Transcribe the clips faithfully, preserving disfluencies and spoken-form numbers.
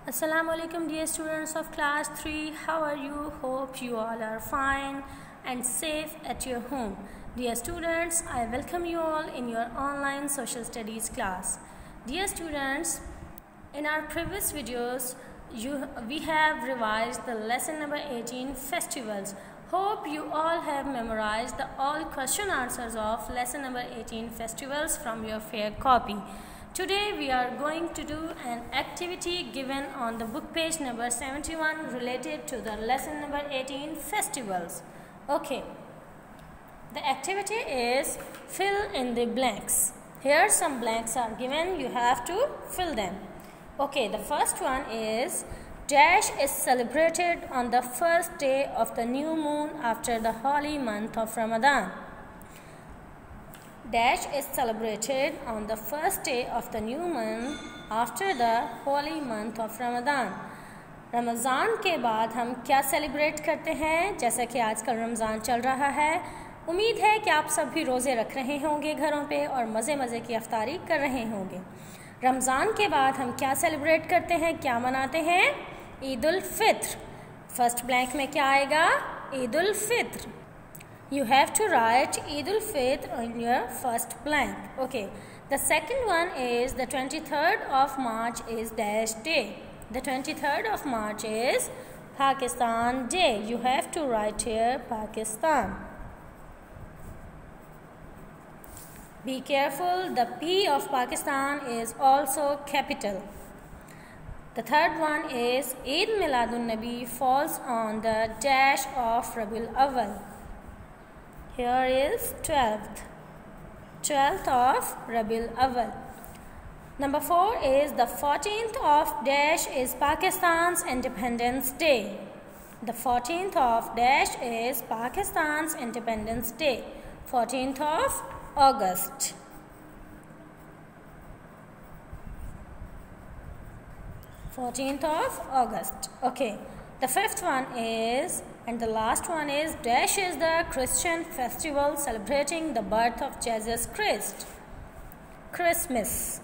Assalamu alaikum dear students of class three. How are you? Hope you all are fine and safe at your home. Dear students, I welcome you all in your online social studies class. Dear students, in our previous videos you we have revised the lesson number eighteen, festivals. Hope you all have memorized the all question answers of lesson number eighteen, festivals, from your fair copy. Today we are going to do an activity given on the book page number seventy-one related to the lesson number eighteen, festivals. Okay, the activity is fill in the blanks. Here some blanks are given, you have to fill them. Okay, the first one is dash is celebrated on the first day of the new moon after the holy month of Ramadan. Dash is celebrated on the first day of the new moon after the holy month of Ramadan. Ramzan के बाद हम क्या celebrate करते हैं? जैसा कि आजकल रमज़ान चल रहा है, उम्मीद है कि आप सब भी रोज़े रख रहे होंगे घरों पे और मज़े मज़े की अफ्तारी कर रहे होंगे। रमज़ान के बाद हम क्या सेलिब्रेट करते हैं, क्या मनाते हैं? ईद उल फित्र। फर्स्ट ब्लैंक में क्या आएगा? Eid ul Fitr. You have to write Eid al-Fitr on your first blank. Okay. The second one is the twenty-third of March is dash day. The twenty-third of March is Pakistan Day. You have to write here Pakistan. Be careful, the P of Pakistan is also capital. The third one is Eid Miladun Nabi falls on the dash of Rabiul Awwal. Here is twelfth. twelfth of Rabiul Awwal. Number four is the fourteenth of dash is Pakistan's Independence Day. The fourteenth of dash is Pakistan's Independence Day. fourteenth of August. fourteenth of August. Okay. The fifth one is, and the last one is, dash is the Christian festival celebrating the birth of Jesus Christ. Christmas.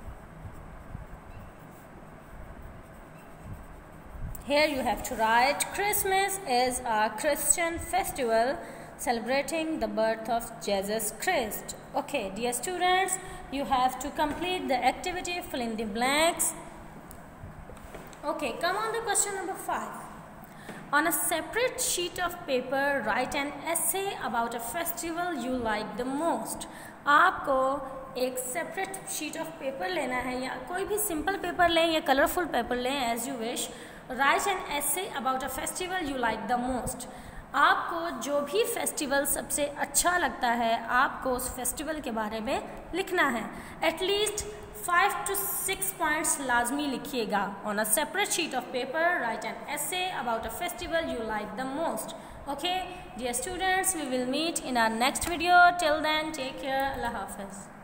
Here you have to write Christmas is a Christian festival celebrating the birth of Jesus Christ. Okay, dear students, you have to complete the activity, fill in the blanks. Okay, come on the question number five. On a separate sheet of paper, write an essay about a festival you like the most. आपको एक separate sheet of paper लेना है, या कोई भी simple paper लें या colorful paper लें, as you wish. Write an essay about a festival you like the most. आपको जो भी फेस्टिवल सबसे अच्छा लगता है, आपको उस फेस्टिवल के बारे में लिखना है. At least five to six points लाजमी लिखिएगा. On a separate sheet of paper write an essay about a festival you like the most. Okay, dear students, we will meet in our next video. Till then, take care. Allah Hafiz.